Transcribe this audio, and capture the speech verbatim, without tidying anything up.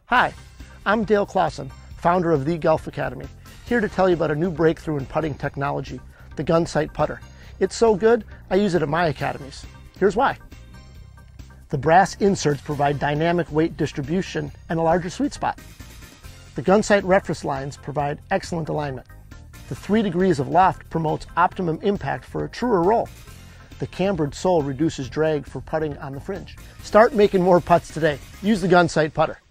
Hi, I'm Dale Clausen, founder of the Golf Academy, here to tell you about a new breakthrough in putting technology, the Gunsight Putter. It's so good, I use it at my academies. Here's why. The brass inserts provide dynamic weight distribution and a larger sweet spot. The Gunsight reference lines provide excellent alignment. The three degrees of loft promotes optimum impact for a truer roll. The cambered sole reduces drag for putting on the fringe. Start making more putts today. Use the Gunsight Putter.